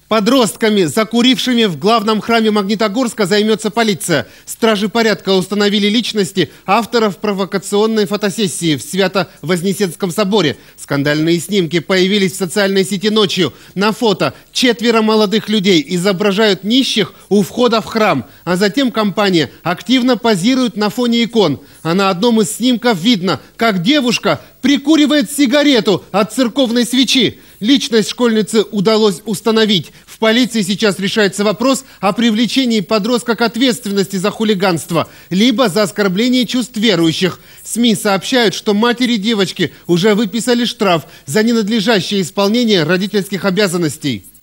Подростками, закурившими в главном храме Магнитогорска, займется полиция. Стражи порядка установили личности авторов провокационной фотосессии в Свято-Вознесенском соборе. Скандальные снимки появились в социальной сети ночью. На фото 4 молодых людей изображают нищих у входа в храм. А затем компания активно позирует на фоне икон. А на одном из снимков видно, как девушка прикуривает сигарету от церковной свечи. Личность школьницы удалось установить. В полиции сейчас решается вопрос о привлечении подростка к ответственности за хулиганство, либо за оскорбление чувств верующих. СМИ сообщают, что матери девочки уже выписали штраф за ненадлежащее исполнение родительских обязанностей.